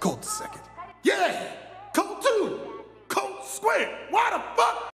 Colt second. Yeah! Colt 2! Colt squared! Why the fuck?